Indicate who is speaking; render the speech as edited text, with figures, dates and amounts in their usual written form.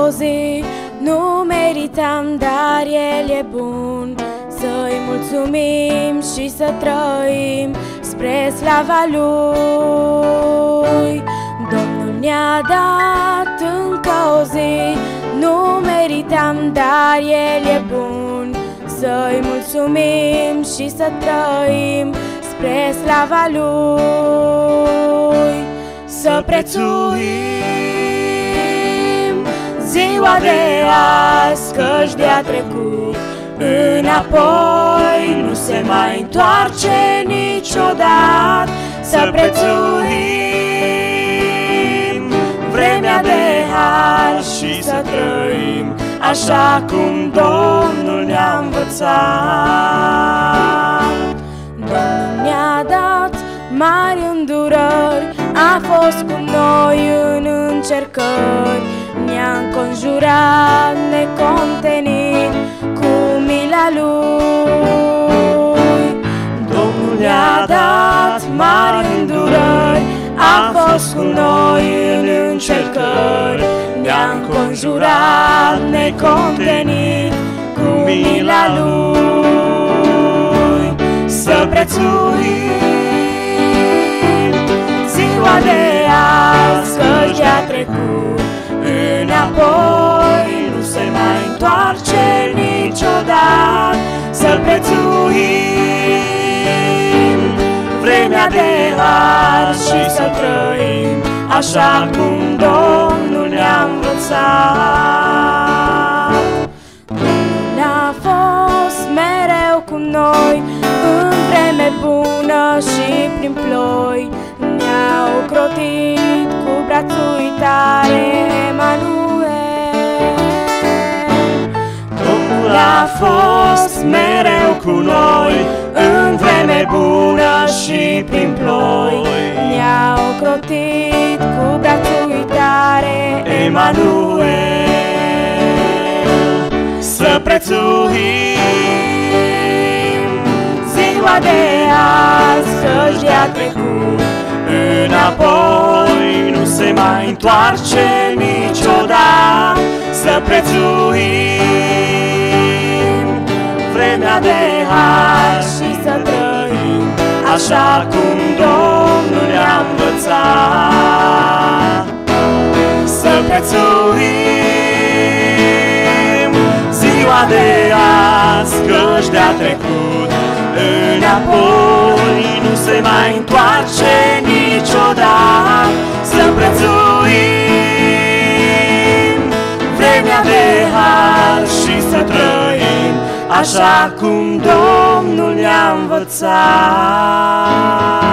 Speaker 1: o zi nu meritam, dar El e bun. Să-i mulțumim și să trăim spre slava Lui. Domnul ne-a dat încă o zi, nu meritam, dar El e bun. Să-i mulțumim și să trăim spre slava Lui. Să prețuim ziua de azi, căci de-a trecut înapoi nu se mai întoarce niciodată. Să prețuim vremea de har și să trăim așa cum Domnul ne-a învățat. Domnul ne-a dat mari îndurări, a fost cu noi în încercări, ne-a înconjurat necontenit cu mila Lui. Domnul ne-a dat mari îndurări, a fost cu noi în încercări, ne-a înconjurat necontenit cu mila Lui. Să prețuim ziua de azi, căci de-a trecut înapoi nu se mai întoarce niciodată. Să prețuim vremea de har și să trăim așa cum Domnul ne-a învățat. Domnul a fost mereu cu noi în vreme bună și prin ploi, ne-a ocrotit cu brațul tare, Emanuel. Domnul a fost mereu cu noi în vreme bună și prin ploi, ne-a ocrotit cu brațul tare, Emanuel. Să prețuim ziua de azi, căci de-a trecut înapoi nu se mai întoarce niciodată. Să prețuim vremea de har și să trăim așa cum Domnul ne-a învățat. Să prețuim ziua de azi, căci de-a trecut înapoi nu se mai întoarce niciodată. Să prețuim vremea de har și să trăim așa cum Domnul ne-a învățat.